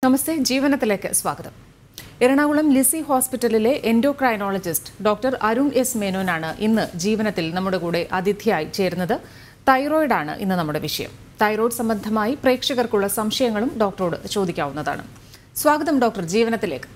നമസ്തേ ജീവനത്തിലേക്ക് സ്വാഗതം. എറണാകുളം ലിസി ഹോസ്പിറ്റലിലെ endocrinologist doctor Arun S മേനോനാണ് ഇന്ന് ജീവനത്തിൽ നമ്മുടെ കൂടെ അതിഥിയായി ചേരുന്നത്. തൈറോയിഡാണ് ഇന്ന് നമ്മുടെ വിഷയം. തൈറോയിഡ് സംബന്ധമായി പ്രേക്ഷകർക്കുള്ള സംശയങ്ങളും ഡോക്ടറോട് ചോദിക്കാവുന്നതാണ്. സ്വാഗതം ഡോക്ടർ ജീവനത്തിലേക്ക്.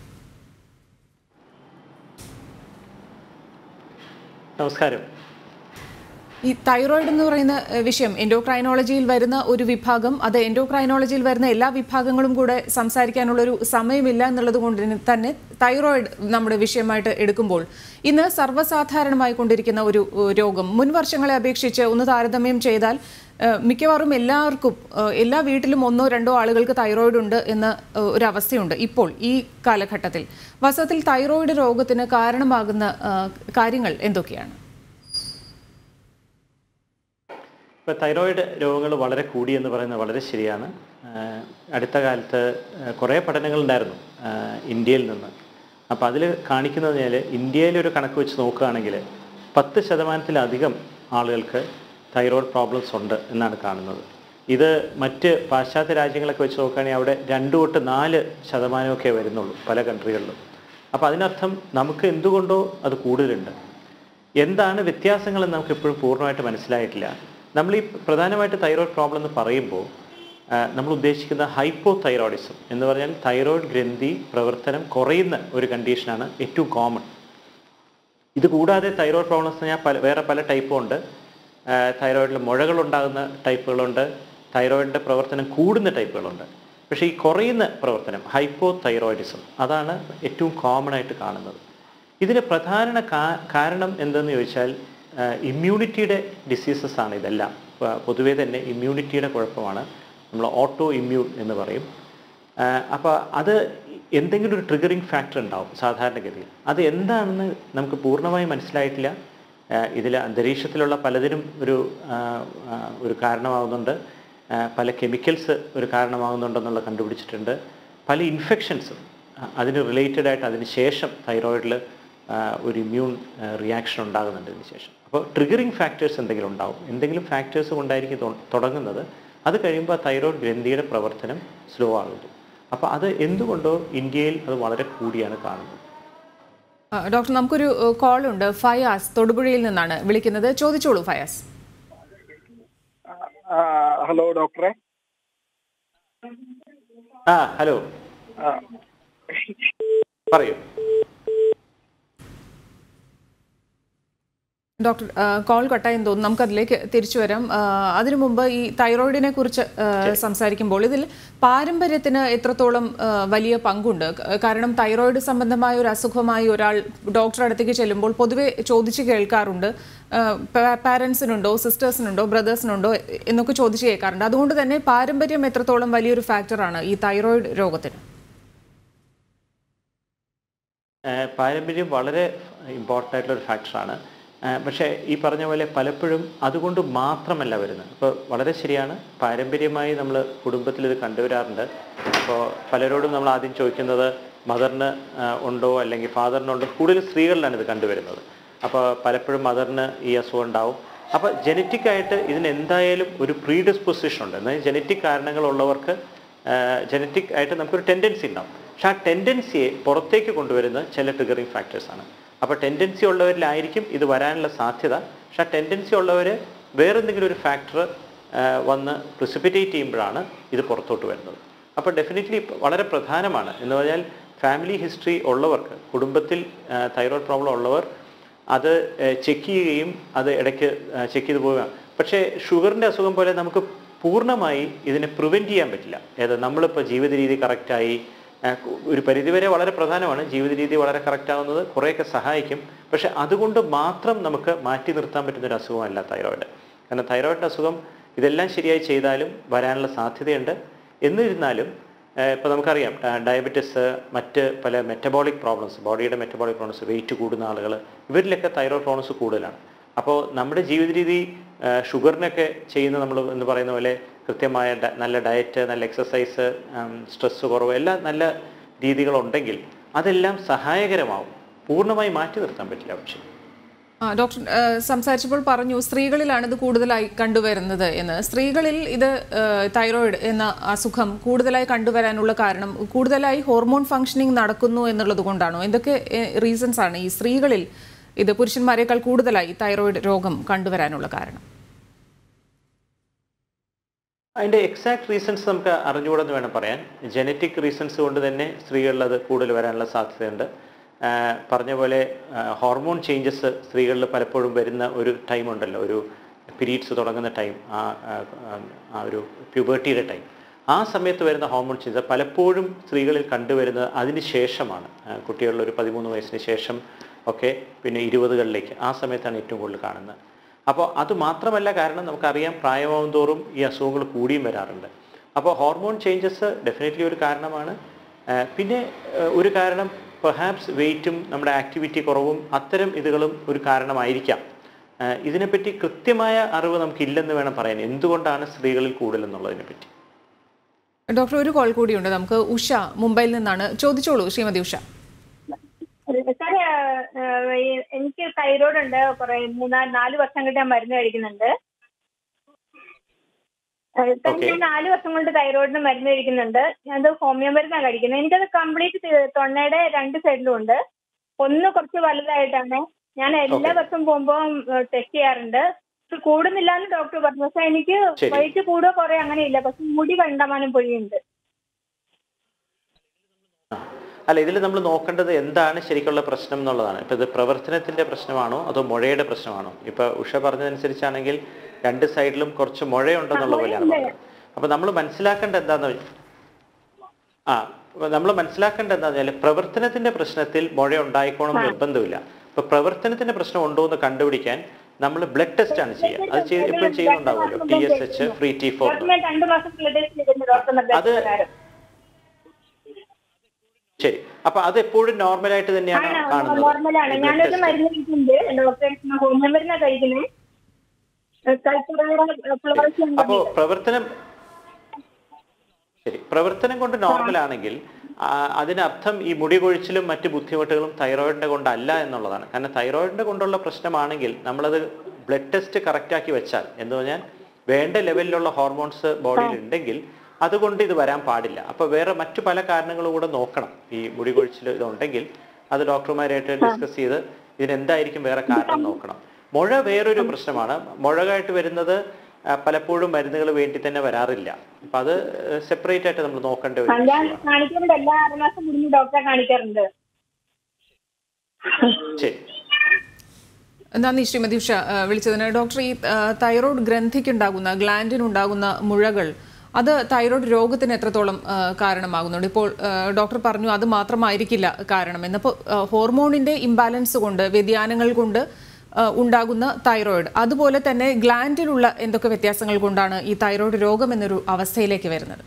നമസ്കാരം. ഈ തൈറോയിഡ് എന്ന് പറയുന്ന വിഷയം എൻഡോക്രൈനോളജിയിൽ വരുന്ന ഒരു വിഭാഗം, അത് എൻഡോക്രൈനോളജിയിൽ വരുന്ന എല്ലാ വിഭാഗങ്ങളും കൂടെ സംസാരിക്കാനുള്ളൊരു സമയമില്ല എന്നുള്ളത് കൊണ്ട് തന്നെ തൈറോയിഡ് നമ്മുടെ വിഷയമായിട്ട് എടുക്കുമ്പോൾ ഇന്ന് സർവ്വസാധാരണമായി കൊണ്ടിരിക്കുന്ന ഒരു രോഗം. മുൻ വർഷങ്ങളെ അപേക്ഷിച്ച് ഒന്ന് താരതമ്യം ചെയ്താൽ മിക്കവാറും എല്ലാവർക്കും, എല്ലാ വീട്ടിലും ഒന്നോ രണ്ടോ ആളുകൾക്ക് തൈറോയിഡ് ഉണ്ട് എന്ന ഒരവസ്ഥയുണ്ട് ഇപ്പോൾ ഈ കാലഘട്ടത്തിൽ. വാസ്തവത്തിൽ തൈറോയിഡ് രോഗത്തിന് കാരണമാകുന്ന കാര്യങ്ങൾ എന്തൊക്കെയാണ്? ഇപ്പോൾ തൈറോയിഡ് രോഗങ്ങൾ വളരെ കൂടിയെന്ന് പറയുന്നത് വളരെ ശരിയാണ്. അടുത്ത കാലത്ത് കുറേ പഠനങ്ങളുണ്ടായിരുന്നു ഇന്ത്യയിൽ നിന്ന്. അപ്പോൾ അതിൽ കാണിക്കുന്നത് കഴിഞ്ഞാൽ ഇന്ത്യയിലൊരു കണക്ക് വെച്ച് നോക്കുകയാണെങ്കിൽ 10% ആളുകൾക്ക് തൈറോയിഡ് പ്രോബ്ലംസ് ഉണ്ട് എന്നാണ് കാണുന്നത്. ഇത് മറ്റ് പാശ്ചാത്യ രാജ്യങ്ങളൊക്കെ വെച്ച് നോക്കുകയാണെങ്കിൽ അവിടെ 2 തൊട്ട് 4% വരുന്നുള്ളൂ പല കൺട്രികളിലും. അപ്പോൾ അതിനർത്ഥം നമുക്ക് എന്തുകൊണ്ടോ അത് കൂടുതലുണ്ട്. എന്താണ് വ്യത്യാസങ്ങളെന്ന് നമുക്ക് ഇപ്പോഴും പൂർണ്ണമായിട്ട് മനസ്സിലായിട്ടില്ല. നമ്മൾ ഈ പ്രധാനമായിട്ട് തൈറോയിഡ് പ്രോബ്ലം എന്ന് പറയുമ്പോൾ നമ്മൾ ഉദ്ദേശിക്കുന്ന ഹൈപ്പോ തൈറോയിഡിസം എന്ന് പറഞ്ഞാൽ തൈറോയിഡ് ഗ്രന്ഥി പ്രവർത്തനം കുറയുന്ന ഒരു കണ്ടീഷനാണ് ഏറ്റവും കോമൺ. ഇത് കൂടാതെ തൈറോയിഡ് പ്രോബ്ലംസ് ഞാൻ വേറെ പല ടൈപ്പും ഉണ്ട്. തൈറോയിഡിൽ മുഴകളുണ്ടാകുന്ന ടൈപ്പുകളുണ്ട്, തൈറോയിഡിൻ്റെ പ്രവർത്തനം കൂടുന്ന ടൈപ്പുകളുണ്ട്. പക്ഷേ ഈ കുറയുന്ന പ്രവർത്തനം ഹൈപ്പോ തൈറോയിഡിസം അതാണ് ഏറ്റവും കോമൺ ആയിട്ട് കാണുന്നത്. ഇതിന് പ്രധാന കാരണം എന്തെന്ന് ചോദിച്ചാൽ ഇമ്മ്യൂണിറ്റിയുടെ ഡിസീസസ് ആണ് ഇതെല്ലാം. പൊതുവേ തന്നെ ഇമ്മ്യൂണിറ്റിയുടെ കുഴപ്പമാണ്, നമ്മൾ ഓട്ടോ ഇമ്മ്യൂൺ എന്ന് പറയും. അപ്പോൾ അത് എന്തെങ്കിലും ഒരു ട്രിഗറിങ് ഫാക്ടർ ഉണ്ടാവും സാധാരണഗതിയിൽ. അത് എന്താണെന്ന് നമുക്ക് പൂർണ്ണമായി മനസ്സിലായിട്ടില്ല. ഇതിൽ അന്തരീക്ഷത്തിലുള്ള പലതിനും ഒരു കാരണമാകുന്നുണ്ട്, പല കെമിക്കൽസ് ഒരു കാരണമാകുന്നുണ്ടെന്നുള്ള കണ്ടുപിടിച്ചിട്ടുണ്ട്. പല ഇൻഫെക്ഷൻസും അതിന് റിലേറ്റഡ് ആയിട്ട് അതിന് ശേഷം തൈറോയിഡിൽ ഒരു ഇമ്മ്യൂൺ റിയാക്ഷൻ ഉണ്ടാകുന്നുണ്ട് ഇതിന് ശേഷം. അപ്പോൾ ട്രിഗറിങ് ഫാക്ടേഴ്സ് എന്തെങ്കിലും ഉണ്ടാവും, എന്തെങ്കിലും ഫാക്ടേഴ്സ് കൊണ്ടായിരിക്കും തുടങ്ങുന്നത്. അത് കഴിയുമ്പോൾ തൈറോയിഡ് ഗ്രന്ഥിയുടെ പ്രവർത്തനം സ്ലോ ആകുന്നു. അപ്പോൾ അത് എന്തുകൊണ്ടോ ഇന്ത്യയിൽ അത് വളരെ കൂടിയാണ് കാണുന്നത്. ഡോക്ടർ, നമുക്കൊരു കോൾ ഉണ്ട്. ഫയാസ് തൊടുപുഴയിൽ നിന്നാണ് വിളിക്കുന്നത്. ചോദിച്ചോളൂ ഫയാസ്. ഹലോ ഡോക്ടറെ. ഹലോ, പറയൂ. ഡോക്ടർ, കോൾ കട്ടായെന്ന് തോന്നുന്നു. നമുക്കതിലേക്ക് തിരിച്ചു വരാം. അതിനു മുമ്പ് ഈ തൈറോയിഡിനെ കുറിച്ച് സംസാരിക്കുമ്പോൾ ഇതിൽ പാരമ്പര്യത്തിന് എത്രത്തോളം വലിയ പങ്കുണ്ട്? കാരണം തൈറോയിഡ് സംബന്ധമായ ഒരു അസുഖമായി ഒരാൾ ഡോക്ടറുടെ അടുത്തേക്ക് ചെല്ലുമ്പോൾ പൊതുവെ ചോദിച്ച് കേൾക്കാറുണ്ട്, പാരൻസിനുണ്ടോ, സിസ്റ്റേഴ്സിനുണ്ടോ, ബ്രദേഴ്സിനുണ്ടോ എന്നൊക്കെ ചോദിച്ച് കേൾക്കാറുണ്ട്. അതുകൊണ്ട് തന്നെ പാരമ്പര്യം എത്രത്തോളം വലിയൊരു ഫാക്ടറാണ് ഈ തൈറോയിഡ് രോഗത്തിന്? പാരമ്പര്യം വളരെ ഇമ്പോർട്ടൻ്റ് ആയിട്ടുള്ളൊരു ഫാക്ടറാണ്. പക്ഷേ ഈ പറഞ്ഞ പോലെ പലപ്പോഴും അതുകൊണ്ട് മാത്രമല്ല വരുന്നത്. അപ്പോൾ വളരെ ശരിയാണ്, പാരമ്പര്യമായി നമ്മൾ കുടുംബത്തിൽ ഇത് കണ്ടുവരാറുണ്ട്. അപ്പോൾ പലരോടും നമ്മൾ ആദ്യം ചോദിക്കുന്നത് മദറിന് ഉണ്ടോ അല്ലെങ്കിൽ ഫാദറിനുണ്ടോ. കൂടുതൽ സ്ത്രീകളിലാണ് ഇത് കണ്ടുവരുന്നത്. അപ്പോൾ പലപ്പോഴും മദറിന് ഈ അസുഖം ഉണ്ടാവും. അപ്പോൾ ജനറ്റിക്കായിട്ട് ഇതിന് എന്തായാലും ഒരു പ്രീഡിസ്പൊസിഷൻ ഉണ്ട്. എന്നാൽ ജനറ്റിക് കാരണങ്ങളുള്ളവർക്ക് ജനറ്റിക് ആയിട്ട് നമുക്കൊരു ടെൻഡൻസി ഉണ്ടാവും. പക്ഷെ ആ ടെൻഡൻസിയെ പുറത്തേക്ക് കൊണ്ടുവരുന്ന ചില ട്രിഗറിങ് ഫാക്ടേഴ്സാണ്. അപ്പോൾ ടെൻഡൻസി ഉള്ളവരിലായിരിക്കും ഇത് വരാനുള്ള സാധ്യത. പക്ഷെ ആ ടെൻഡൻസി ഉള്ളവർ വേറെന്തെങ്കിലും ഒരു ഫാക്ടർ വന്ന് പ്രിസിപ്പിറ്റേറ്റ് ചെയ്യുമ്പോഴാണ് ഇത് പുറത്തോട്ട് വരുന്നത്. അപ്പോൾ ഡെഫിനറ്റ്ലി വളരെ പ്രധാനമാണ് എന്ന് പറഞ്ഞാൽ ഫാമിലി ഹിസ്റ്ററി ഉള്ളവർക്ക്, കുടുംബത്തിൽ തൈറോയ്ഡ് പ്രോബ്ലം ഉള്ളവർ അത് ചെക്ക് ചെയ്യുകയും അത് ഇടയ്ക്ക് ചെക്ക് ചെയ്ത് പോവുക. പക്ഷേ ഷുഗറിൻ്റെ അസുഖം പോലെ നമുക്ക് പൂർണ്ണമായി ഇതിനെ പ്രിവെൻറ്റ് ചെയ്യാൻ പറ്റില്ല. നമ്മളിപ്പോൾ ജീവിത രീതി കറക്റ്റായി, ഒരു പരിധിവരെ വളരെ പ്രധാനമാണ് ജീവിത രീതി വളരെ കറക്റ്റാവുന്നത്, കുറേയൊക്കെ സഹായിക്കും. പക്ഷെ അതുകൊണ്ട് മാത്രം നമുക്ക് മാറ്റി നിർത്താൻ പറ്റുന്നൊരു അസുഖമല്ല തൈറോയിഡ്. കാരണം തൈറോയിഡ് അസുഖം ഇതെല്ലാം ശരിയായി ചെയ്താലും വരാനുള്ള സാധ്യതയുണ്ട്. എന്നിരുന്നാലും ഇപ്പോൾ നമുക്കറിയാം ഡയബറ്റിസ്, മറ്റ് പല മെറ്റബോളിക് പ്രോബ്ലംസ്, ബോഡിയുടെ മെറ്റബോളിക് പ്രോബ്ലംസ്, വെയിറ്റ് കൂടുന്ന ആളുകൾ, ഇവരിലൊക്കെ തൈറോയിഡ് പ്രോബ്ലംസ് കൂടുതലാണ്. അപ്പോൾ നമ്മുടെ ജീവിത രീതി ഷുഗറിനൊക്കെ ചെയ്യുന്ന നമ്മൾ എന്ന് പറയുന്ന പോലെ കൃത്യമായ നല്ല ഡയറ്റ്, നല്ല എക്സസൈസ്, സ്ട്രെസ്സ് കുറവ്, എല്ലാ നല്ല രീതികളുണ്ടെങ്കിൽ അതെല്ലാം സഹായകരമാവും. പൂർണ്ണമായി മാറ്റി നിർത്താൻ പറ്റില്ല. പക്ഷേ ഡോക്ടർ സംസാരിച്ചപ്പോൾ പറഞ്ഞു സ്ത്രീകളിലാണ് ഇത് കൂടുതലായി കണ്ടുവരുന്നത് എന്ന്. സ്ത്രീകളിൽ ഇത് തൈറോയിഡ് എന്ന അസുഖം കൂടുതലായി കണ്ടുവരാനുള്ള കാരണം കൂടുതലായി ഹോർമോൺ ഫംഗ്ഷനിങ് നടക്കുന്നു എന്നുള്ളത് കൊണ്ടാണോ? എന്തൊക്കെ റീസൺസ് ആണ് ഈ സ്ത്രീകളിൽ ഇത് പുരുഷന്മാരെക്കാൾ കൂടുതലായി തൈറോയിഡ് രോഗം കണ്ടുവരാനുള്ള കാരണം? അതിൻ്റെ എക്സാക്ട് റീസൺസ് നമുക്ക് അറിഞ്ഞുകൂടെന്ന് വേണം പറയാൻ. ജനറ്റിക് റീസൺസ് കൊണ്ട് തന്നെ സ്ത്രീകളിൽ അത് കൂടുതൽ വരാനുള്ള സാധ്യതയുണ്ട്. പറഞ്ഞ പോലെ ഹോർമോൺ ചേഞ്ചസ് സ്ത്രീകളിൽ പലപ്പോഴും വരുന്ന ഒരു ടൈം ഉണ്ടല്ലോ, ഒരു പീരീഡ്സ് തുടങ്ങുന്ന ടൈം, ആ ഒരു പ്യൂബർട്ടിയുടെ ടൈം, ആ സമയത്ത് വരുന്ന ഹോർമോൺ ചേഞ്ചസ് പലപ്പോഴും സ്ത്രീകളിൽ കണ്ടുവരുന്നത് അതിന് ശേഷമാണ്. കുട്ടികളിൽ ഒരു 13 വയസ്സിന് ശേഷം ഒക്കെ, പിന്നെ 20കളിലേക്ക്, ആ സമയത്താണ് ഏറ്റവും കൂടുതൽ കാണുന്നത്. അപ്പോൾ അത് മാത്രമല്ല, കാരണം നമുക്കറിയാം പ്രായമാവും തോറും ഈ അസുഖങ്ങൾ കൂടിയും വരാറുണ്ട്. അപ്പോൾ ഹോർമോൺ ചേഞ്ചസ് ഡെഫിനറ്റ്ലി ഒരു കാരണമാണ്. പിന്നെ ഒരു കാരണം പെർഹാപ്സ് വെയിറ്റും നമ്മുടെ ആക്ടിവിറ്റി കുറവും അത്തരം ഇതുകളും ഒരു കാരണമായിരിക്കാം. ഇതിനെപ്പറ്റി കൃത്യമായ അറിവ് നമുക്കില്ലെന്ന് വേണം പറയാൻ, എന്തുകൊണ്ടാണ് സ്ത്രീകളിൽ കൂടുതലെന്നുള്ളതിനെ പറ്റി. ഡോക്ടർ, ഒരു കോൾ കൂടിയുണ്ട് നമുക്ക്. ഉഷ മുംബൈയിൽ നിന്നാണ്. ചോദിച്ചോളൂ ശ്രീമതി ഉഷ. സാർ, എനിക്ക് തൈറോയ്ഡ് ഉണ്ട്. കുറെ 4 വർഷം കൊണ്ട് ഞാൻ മരുന്ന് കഴിക്കുന്നുണ്ട്. ഞാൻ 4 വർഷം കൊണ്ട് തൈറോയിഡിന് മരുന്ന് കഴിക്കുന്നുണ്ട്. ഞാനത് ഹോമിയോ മരുന്നാണ് കഴിക്കുന്നത്. എനിക്കത് കംപ്ലീറ്റ് തൊണ്ടയുടെ 2 സൈഡിലും ഉണ്ട്. ഒന്ന് കുറച്ച് വലുതായിട്ടാണ്. ഞാൻ എല്ലാ വർഷവും പോകുമ്പോൾ ടെസ്റ്റ് ചെയ്യാറുണ്ട്. കൂടുന്നില്ല എന്ന് ഡോക്ടർ പറഞ്ഞു. പക്ഷെ എനിക്ക് വയറ്റ് കൂടുക കുറെ അങ്ങനെയില്ല. പക്ഷെ മുടി കണ്ടമാനം പൊഴിയുണ്ട്. അല്ല, ഇതിൽ നമ്മൾ നോക്കേണ്ടത് എന്താണ് ശരിക്കുള്ള പ്രശ്നം എന്നുള്ളതാണ്. ഇപ്പം ഇത് പ്രവർത്തനത്തിൻ്റെ പ്രശ്നമാണോ അതോ മുഴയുടെ പ്രശ്നമാണോ? ഇപ്പം ഉഷ പറഞ്ഞതനുസരിച്ചാണെങ്കിൽ 2 സൈഡിലും കുറച്ച് മുഴയുണ്ടെന്നുള്ള പോലെയാണ് പറഞ്ഞത്. അപ്പം നമ്മൾ മനസ്സിലാക്കേണ്ടത് എന്താണെന്ന് വെച്ചാൽ പ്രവർത്തനത്തിൻ്റെ പ്രശ്നത്തിൽ മുഴ ഉണ്ടായിക്കോണം നിർബന്ധമില്ല. ഇപ്പം പ്രവർത്തനത്തിൻ്റെ പ്രശ്നം ഉണ്ടോ എന്ന് കണ്ടുപിടിക്കാൻ നമ്മൾ ബ്ലഡ് ടെസ്റ്റ് ആണ് ചെയ്യുക. അത് എപ്പോഴും ചെയ്യുന്നുണ്ടാവുമല്ലോ, TSH, ഫ്രീ T4. അത് ശരി. അപ്പൊ അത് എപ്പോഴും നോർമലായിട്ട് തന്നെയാണ് കാണുന്നത്. അപ്പോ പ്രവർത്തനം കൊണ്ട് നോർമൽ ആണെങ്കിൽ അതിനർത്ഥം ഈ മുടി കൊഴിച്ചിലും മറ്റ് ബുദ്ധിമുട്ടുകളും തൈറോയിഡിന്റെ കൊണ്ടല്ല എന്നുള്ളതാണ്. കാരണം തൈറോയിഡിന്റെ കൊണ്ടുള്ള പ്രശ്നമാണെങ്കിൽ നമ്മളത് ബ്ലഡ് ടെസ്റ്റ് കറക്റ്റ് ആക്കി വെച്ചാൽ, എന്ന് പറഞ്ഞാൽ വേണ്ട ലെവലിലുള്ള ഹോർമോൺസ് ബോഡിയിൽ ഉണ്ടെങ്കിൽ അതുകൊണ്ട് ഇത് വരാൻ പാടില്ല. അപ്പോൾ വേറെ മറ്റു പല കാരണങ്ങളും കൂടെ നോക്കണം. ഈ മുടി കൊഴിച്ചിൽ ഇതുണ്ടെങ്കിൽ അത് ഡോക്ടർമാരായിട്ട് ഡിസ്കസ് ചെയ്ത് ഇതിനെന്തായിരിക്കും വേറെ കാരണം നോക്കണം. മുഴ വേറൊരു പ്രശ്നമാണ്. മുഴകായിട്ട് വരുന്നത് പലപ്പോഴും മരുന്നുകൾ വേണ്ടി തന്നെ വരാറില്ല. അപ്പം അത് സെപ്പറേറ്റ് ആയിട്ട് നമ്മൾ നോക്കേണ്ട ഒരു ശരി. നന്ദി ശ്രീമതി ഉഷ വിളിച്ചതിന്. ഡോക്ടർ, ഈ തൈറോയ്ഡ് ഗ്രന്ഥിക്കുണ്ടാകുന്ന ഗ്ലാൻഡിനുണ്ടാകുന്ന മുഴകൾ അത് തൈറോയ്ഡ് രോഗത്തിന് എത്രത്തോളം കാരണമാകുന്നുണ്ട്? ഇപ്പോൾ ഡോക്ടർ പറഞ്ഞു അത് മാത്രമായിരിക്കില്ല കാരണം. എന്നപ്പോൾ ഹോർമോണിന്റെ ഇംബാലൻസ് കൊണ്ട്, വ്യതിയാനങ്ങൾ കൊണ്ട് ഉണ്ടാകുന്ന തൈറോയ്ഡ്, അതുപോലെ തന്നെ ഗ്ലാൻഡിലുള്ള എന്തൊക്കെ വ്യത്യാസങ്ങൾ കൊണ്ടാണ് ഈ തൈറോയ്ഡ് രോഗം എന്നൊരു അവസ്ഥയിലേക്ക് വരുന്നത്?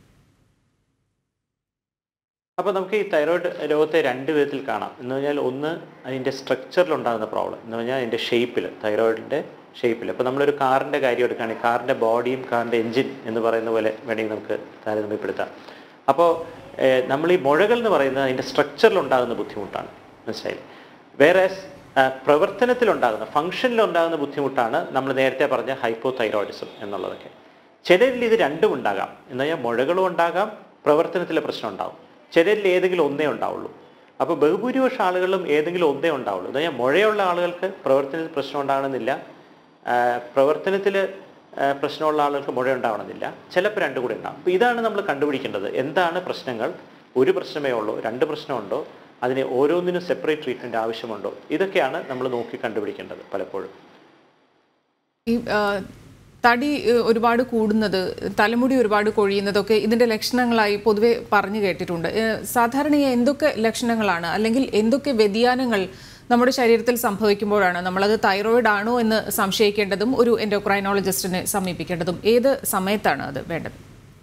അപ്പോൾ നമുക്ക് ഈ തൈറോയ്ഡ് രോഗത്തെ 2 വിധത്തിൽ കാണാം. എന്ന് പറഞ്ഞാൽ ഒന്ന് അതിൻ്റെ സ്ട്രക്ചറിലുണ്ടാകുന്ന പ്രോബ്ലം, എന്ന് പറഞ്ഞാൽ അതിൻ്റെ ഷേപ്പിൽ, തൈറോയിഡിൻ്റെ ഷേപ്പിൽ. അപ്പോൾ നമ്മളൊരു കാറിൻ്റെ കാര്യം എടുക്കുകയാണെങ്കിൽ കാറിൻ്റെ ബോഡിയും കാറിൻ്റെ എൻജിൻ എന്ന് പറയുന്ന പോലെ വേണമെങ്കിൽ നമുക്ക് താരതമ്യപ്പെടുത്താം. അപ്പോൾ നമ്മൾ ഈ മുഴകൾ എന്ന് പറയുന്നത് അതിൻ്റെ സ്ട്രക്ചറിലുണ്ടാകുന്ന ബുദ്ധിമുട്ടാണ്, മനസ്സിലായില്ലേ? വേറെ പ്രവർത്തനത്തിലുണ്ടാകുന്ന, ഫംഗ്ഷനിലുണ്ടാകുന്ന ബുദ്ധിമുട്ടാണ് നമ്മൾ നേരത്തെ പറഞ്ഞ ഹൈപ്പോതൈറോയിഡിസം എന്നുള്ളതൊക്കെ. ചിലരിൽ ഇത് രണ്ടും ഉണ്ടാകാം. എന്ന് പറഞ്ഞാൽ മുഴകളും ഉണ്ടാകാം, പ്രവർത്തനത്തിലെ പ്രശ്നം ഉണ്ടാകും. ചിലരിൽ ഏതെങ്കിലും ഒന്നേ ഉണ്ടാവുള്ളൂ. അപ്പോൾ ബഹുഭൂരിപക്ഷ ആളുകളിലും ഏതെങ്കിലും ഒന്നേ ഉണ്ടാവുള്ളൂ. എന്ന് പറഞ്ഞാൽ മുഴയുള്ള ആളുകൾക്ക് പ്രവർത്തനത്തിൽ പ്രശ്നം ഉണ്ടാകണമെന്നില്ല, പ്രവർത്തനത്തിൽ പ്രശ്നമുള്ള ആളുകൾക്ക് മുഴ ഉണ്ടാവണമെന്നില്ല, ചിലപ്പോൾ 2 കൂടെ ഉണ്ടാകും. അപ്പോൾ ഇതാണ് നമ്മൾ കണ്ടുപിടിക്കേണ്ടത്. എന്താണ് പ്രശ്നങ്ങൾ? ഒരു പ്രശ്നമേ ഉള്ളൂ, 2 പ്രശ്നമുണ്ടോ, അതിന് ഓരോന്നിനും സെപ്പറേറ്റ് ട്രീറ്റ്മെൻറ്റ് ആവശ്യമുണ്ടോ? ഇതൊക്കെയാണ് നമ്മൾ നോക്കി കണ്ടുപിടിക്കേണ്ടത് പലപ്പോഴും. ഈ തടി ഒരുപാട് കൂടുന്നത്, തലമുടി ഒരുപാട് കൊഴിയുന്നതൊക്കെ ഇതിൻ്റെ ലക്ഷണങ്ങളായി പൊതുവെ പറഞ്ഞു കേട്ടിട്ടുണ്ട്. സാധാരണയായി എന്തൊക്കെ ലക്ഷണങ്ങളാണ്, അല്ലെങ്കിൽ എന്തൊക്കെ വ്യതിയാനങ്ങൾ നമ്മുടെ ശരീരത്തിൽ സംഭവിക്കുമ്പോഴാണ് നമ്മളത് തൈറോയിഡ് ആണോ എന്ന് സംശയിക്കേണ്ടതും ഒരു എൻഡോക്രൈനോളജിസ്റ്റിനെ സമീപിക്കേണ്ടതും? ഏത് സമയത്താണ് അത് വേണ്ടത്?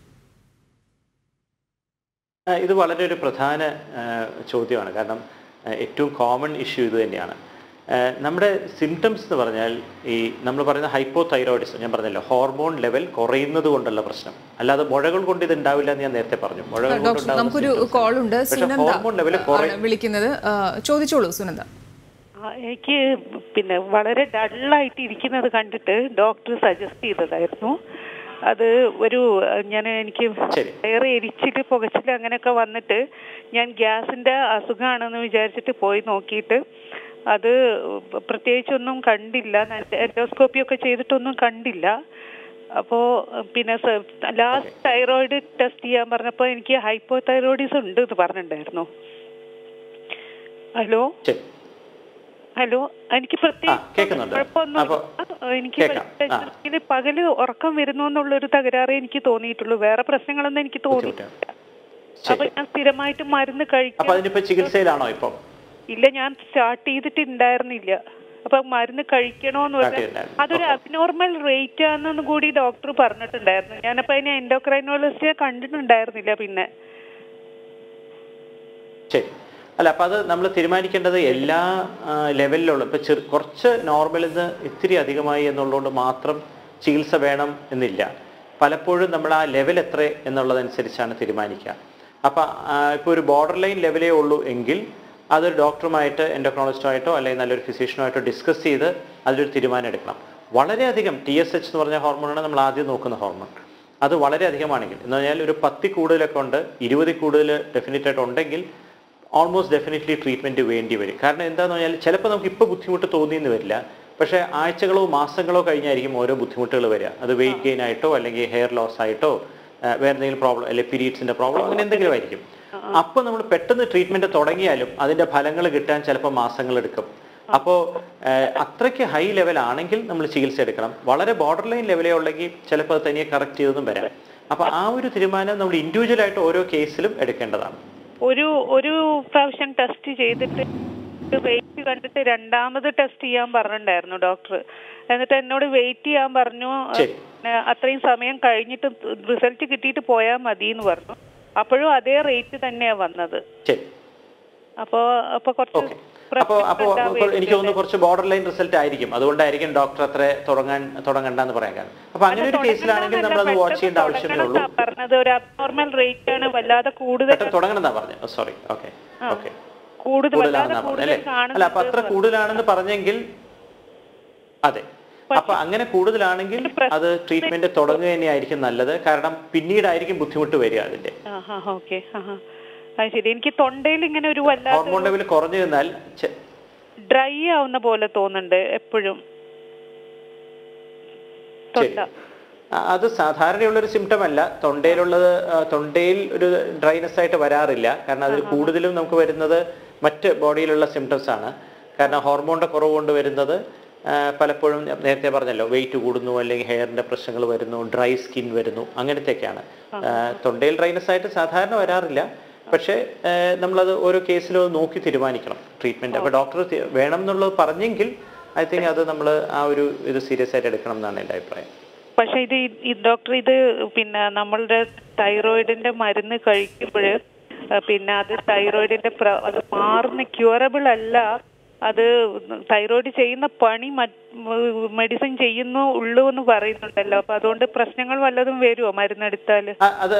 ഇത് വളരെ ഒരു പ്രധാന ചോദ്യമാണ്. കാരണം ഏറ്റവും കോമൺ ഇഷ്യൂ ഇത് തന്നെയാണ്. നമ്മുടെ സിംറ്റംസ് എന്ന് പറഞ്ഞാൽ ഈ നമ്മൾ പറയുന്ന ഹൈപ്പോതൈറോയിഡിസം, ഞാൻ പറഞ്ഞല്ലോ, ഹോർമോൺ ലെവൽ കുറയുന്നത് കൊണ്ടുള്ള പ്രശ്നം, അല്ലാതെ മുഴകൾ കൊണ്ട് ഇത് ഉണ്ടാവില്ല എന്ന് ഞാൻ നേരത്തെ പറഞ്ഞു. നമുക്കൊരു കോൾ ഉണ്ട്, ഹോർമോൺ ലെവൽ വിളിക്കുന്നത്. ചോദിച്ചോളൂ സുനന്ദ. എനിക്ക് പിന്നെ വളരെ ഡള്ളായിട്ട് ഇരിക്കുന്നത് കണ്ടിട്ട് ഡോക്ടർ സജസ്റ്റ് ചെയ്തതായിരുന്നു. അത് എനിക്ക് വേറെ എരിച്ചില് പുകച്ചില് അങ്ങനെയൊക്കെ വന്നിട്ട് ഞാൻ ഗ്യാസിന്റെ അസുഖമാണെന്ന് വിചാരിച്ചിട്ട് പോയി നോക്കിയിട്ട് അത് പ്രത്യേകിച്ചൊന്നും കണ്ടില്ല. എൻഡോസ്കോപ്പി ഒക്കെ ചെയ്തിട്ടൊന്നും കണ്ടില്ല. അപ്പോൾ പിന്നെ ലാസ്റ്റ് തൈറോയിഡ് ടെസ്റ്റ് ചെയ്യാൻ പറഞ്ഞപ്പോൾ എനിക്ക് ഹൈപ്പോ തൈറോയിഡിസം ഉണ്ട് എന്ന് പറഞ്ഞിട്ടുണ്ടായിരുന്നു. ഹലോ എനിക്ക് പ്രത്യേകിച്ച് കുഴപ്പമൊന്നും എനിക്ക് പകല് ഉറക്കം വരുന്നു എന്നുള്ളൊരു തകരാറേ എനിക്ക് തോന്നിയിട്ടുള്ളൂ. വേറെ പ്രശ്നങ്ങളൊന്നും എനിക്ക് തോന്നിയിട്ടില്ല. അപ്പൊ ഞാൻ സ്ഥിരമായിട്ട് മരുന്ന് കഴിക്കും. ഇല്ല, ഞാൻ സ്റ്റാർട്ട് ചെയ്തിട്ടുണ്ടായിരുന്നില്ല. അപ്പൊ മരുന്ന് കഴിക്കണോന്ന് പറഞ്ഞാൽ അതൊരു അബ്നോർമൽ റേറ്റ് ആണെന്ന് കൂടി ഡോക്ടർ പറഞ്ഞിട്ടുണ്ടായിരുന്നു. ഞാനപ്പോ അതിനെ എൻഡോക്രൈനോളജിയെ കണ്ടിട്ടുണ്ടായിരുന്നില്ല. പിന്നെ അല്ല, അപ്പം അത് നമ്മൾ തീരുമാനിക്കേണ്ടത് എല്ലാ ലെവലിലുള്ള ഇപ്പം കുറച്ച് നോർമലിൽ നിന്ന് ഇത്തിരി അധികമായി എന്നുള്ളതുകൊണ്ട് മാത്രം ചികിത്സ വേണം എന്നില്ല. പലപ്പോഴും നമ്മൾ ആ ലെവൽ എത്ര എന്നുള്ളതനുസരിച്ചാണ് തീരുമാനിക്കുക. അപ്പം ഇപ്പോൾ ഒരു ബോർഡർ ലൈൻ ലെവലേ ഉള്ളൂ എങ്കിൽ അതൊരു ഡോക്ടറുമായിട്ട് എൻഡോക്രോളജിസ്റ്റുമായിട്ടോ അല്ലെങ്കിൽ നല്ലൊരു ഫിസിഷ്യനുമായിട്ടോ ഡിസ്കസ് ചെയ്ത് അതിലൊരു തീരുമാനം എടുക്കണം. വളരെയധികം TSH എന്ന് പറഞ്ഞ ഹോർമോണാണ് നമ്മൾ ആദ്യം നോക്കുന്ന ഹോർമോൺ. അത് വളരെ അധികമാണെങ്കിൽ എന്ന് പറഞ്ഞാൽ ഒരു 10 കൂടുതലൊക്കെ ഉണ്ട്, 20 കൂടുതൽ ഡെഫിനറ്റ് ആയിട്ട് ഉണ്ടെങ്കിൽ ഓൾമോസ്റ്റ് ഡെഫിനറ്റ്ലി ട്രീറ്റ്മെൻറ്റ് വേണ്ടി വരും. കാരണം എന്താണെന്ന് പറഞ്ഞാൽ ചിലപ്പോൾ നമുക്ക് ഇപ്പോൾ ബുദ്ധിമുട്ട് തോന്നിയെന്ന് വരില്ല, പക്ഷേ ആഴ്ചകളോ മാസങ്ങളോ കഴിഞ്ഞായിരിക്കും ഓരോ ബുദ്ധിമുട്ടുകൾ വരിക. അത് വെയിറ്റ് ഗെയിൻ ആയിട്ടോ അല്ലെങ്കിൽ ഹെയർ ലോസ് ആയിട്ടോ വേറെ എന്തെങ്കിലും പ്രോബ്ലം അല്ലെങ്കിൽ പീരീഡ്സിൻ്റെ പ്രോബ്ലം അങ്ങനെ എന്തെങ്കിലും ആയിരിക്കും. അപ്പോൾ നമ്മൾ പെട്ടെന്ന് ട്രീറ്റ്മെൻറ്റ് തുടങ്ങിയാലും അതിൻ്റെ ഫലങ്ങൾ കിട്ടാൻ ചിലപ്പോൾ മാസങ്ങളെടുക്കും. അപ്പോൾ അത്രയ്ക്ക് ഹൈ ലെവൽ ആണെങ്കിൽ നമ്മൾ ചികിത്സ എടുക്കണം. വളരെ ബോർഡർ ലൈൻ ലെവലേ ഉള്ളെങ്കിൽ ചിലപ്പോൾ അത് തനിയെ കറക്റ്റ് ചെയ്തൊന്നും വരാം. അപ്പോൾ ആ ഒരു തീരുമാനം നമ്മൾ ഇൻഡിവിജ്വലായിട്ട് ഓരോ കേസിലും എടുക്കേണ്ടതാണ്. ഒരു പ്രാവശ്യം ടെസ്റ്റ് ചെയ്തിട്ട് വെയിറ്റ് കണ്ടിട്ട് രണ്ടാമത് ടെസ്റ്റ് ചെയ്യാൻ പറഞ്ഞിട്ടുണ്ടായിരുന്നു ഡോക്ടർ. എന്നിട്ട് എന്നോട് വെയിറ്റ് ചെയ്യാൻ പറഞ്ഞു. അത്രയും സമയം കഴിഞ്ഞിട്ട് റിസൾട്ട് കിട്ടിയിട്ട് പോയാൽ മതി എന്ന് പറഞ്ഞു. അപ്പോഴും അതേ റേറ്റ് തന്നെയാ വന്നത്. അപ്പൊ എനിക്ക് തോന്നുന്നു കുറച്ച് ബോർഡർ ലൈൻ റിസൾട്ട് ആയിരിക്കും. അതുകൊണ്ടായിരിക്കും ഡോക്ടർ അത്ര തുടങ്ങണ്ടെന്ന് പറയാൻ കാരണം. അപ്പൊ അങ്ങനെ ഒരു കേസിലാണെങ്കിൽ നമ്മൾ അത് വാച്ച് ചെയ്യേണ്ട ആവശ്യമേ ഉള്ളൂ. പറഞ്ഞത് ഒരു അബ്നോർമൽ റേറ്റ് ആണ്, വല്ലാതെ കൂടുതൽ തുടങ്ങണമെന്നാ പറഞ്ഞു. സോറി, ഓക്കെ കൂടുതലാണെന്നാ പറഞ്ഞല്ലേ? അല്ല, അപ്പൊ അത്ര കൂടുതലാണെന്ന് പറഞ്ഞെങ്കിൽ അതെ. അപ്പൊ അങ്ങനെ കൂടുതലാണെങ്കിൽ അത് ട്രീറ്റ്മെന്റ് തുടങ്ങുക തന്നെയായിരിക്കും നല്ലത്. കാരണം പിന്നീടായിരിക്കും ബുദ്ധിമുട്ട് വരിക അതിന്റെ. ശരി, എനിക്ക് തൊണ്ടയിൽ ഇങ്ങനെ ഒരു ഹോർമോൺ ലെവൽ കുറഞ്ഞു നിന്നാൽ ഡ്രൈ ആവുന്ന പോലെ തോന്നുന്നുണ്ട് എപ്പോഴും. അത് സാധാരണയുള്ളൊരു സിംറ്റം അല്ല. തൊണ്ടയിൽ ഒരു ഡ്രൈനെസ് ആയിട്ട് വരാറില്ല. കാരണം അതിൽ കൂടുതലും നമുക്ക് വരുന്നത് മറ്റ് ബോഡിയിലുള്ള സിംറ്റംസ് ആണ്. കാരണം ഹോർമോണിന്റെ കുറവ് കൊണ്ട് വരുന്നത് പലപ്പോഴും നേരത്തെ പറഞ്ഞല്ലോ, വെയിറ്റ് കൂടുന്നു, അല്ലെങ്കിൽ ഹെയറിന്റെ പ്രശ്നങ്ങൾ വരുന്നു, ഡ്രൈ സ്കിൻ വരുന്നു, അങ്ങനത്തെയൊക്കെയാണ്. തൊണ്ടയിൽ ഡ്രൈനെസ് ആയിട്ട് സാധാരണ വരാറില്ല. പക്ഷേ നമ്മളത് ഓരോ കേസിലും നോക്കി തീരുമാനിക്കണം ട്രീറ്റ്മെന്റ്. അപ്പോൾ ഡോക്ടർ വേണം എന്നുള്ളത് പറഞ്ഞെങ്കിൽ ഐ തിങ്ക് അത് നമ്മൾ ആ ഒരു ഇത് സീരിയസ് ആയിട്ട് എടുക്കണം എന്നാണ് എൻ്റെ അഭിപ്രായം. പക്ഷെ ഡോക്ടർ പിന്നെ നമ്മളുടെ തൈറോയിഡിന്റെ മരുന്ന് കഴിക്കുമ്പോൾ പിന്നെ അത് തൈറോയിഡിന്റെ അത് മാറുന്ന ക്യൂറബിൾ അല്ല. അത് തൈറോയിഡ് ചെയ്യുന്ന പണി മെഡിസിൻ ഉള്ളൂ എന്ന് പറയുന്നുണ്ടല്ലോ. അപ്പൊ അതുകൊണ്ട് പ്രശ്നങ്ങൾ വല്ലതും വരുമോ മരുന്നെടുത്താൽ? അത്